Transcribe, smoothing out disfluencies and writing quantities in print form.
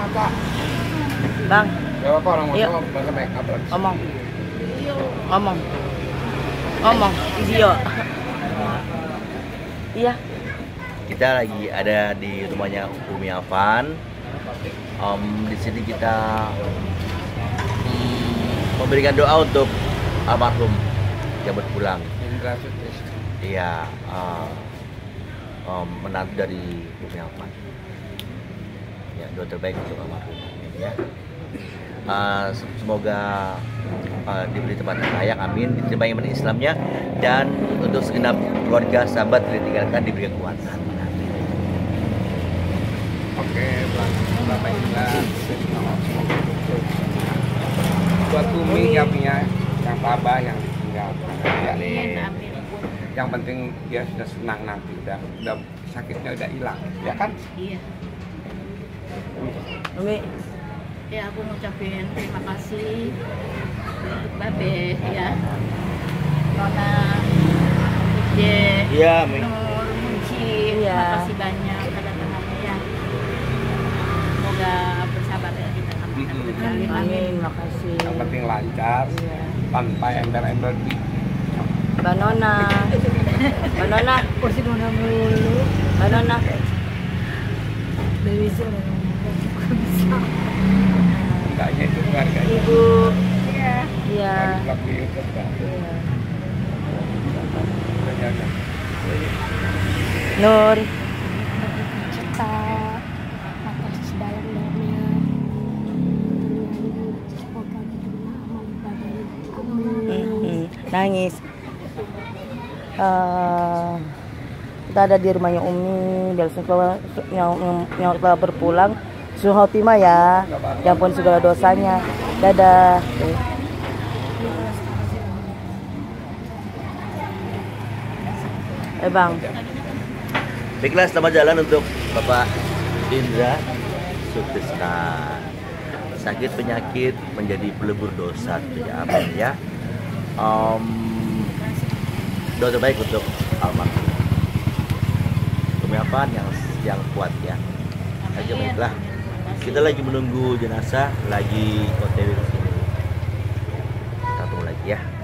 Kak. Bang, Gak apa-apa orang Iya. mau pakai make up lagi. ngomong. Ngomong, video. Iya. Kita lagi ada di rumahnya Umi Afan. Di sini kita memberikan doa untuk almarhum yang berpulang. Indra Sutris. Iya, menantu dari Umi Afan. Ya, doa terbaik untuk almarhum. Ya. Semoga diberi tempat yang layak, amin, diterima iman Islamnya, dan untuk segenap keluarga sahabat yang ditinggalkan diberi kekuatan. Oke, Bapak Indra. Buat Umi yang punya yang tabah yang ditinggalkan. Ya, yang penting dia sudah senang nanti, udah sakitnya udah hilang, ya kan? Iya. Umi, Ya aku ngucapin terima kasih untuk Babe ya. Nona, Je, Iya, Umi. Nur, Munci, Iya. terima kasih banyak kedatangannya ya. Semoga bersabar ya kita sama amin, makasih. Yang penting lancar, Iya. tanpa ember-ember di Mbak Nona. Mbak Nona. Kursi Nona mulu. Mbak Nona. Dewi sudah enggaknya itu keluarganya. Ibu. Iya. Iya. Vlog di YouTube kan. Iya. Udah jaga. Nur. Kita atas dalam-dalamnya semoga diterima amal ibadah. Nangis. Kita ada di rumahnya Umi, biasa yang telah berpulang. Suhotima ya, yang pun segala dosanya. Dadah. Bang. Baiklah, selamat jalan untuk Bapak Indra Sutrisna. Sakit penyakit menjadi pelebur dosa, ya amin ya. Doa terbaik untuk almarhum Umi Afan yang kuat ya. Aja baiklah. Kita lagi menunggu jenazah, lagi OTW ke sini. Kita tunggu lagi ya.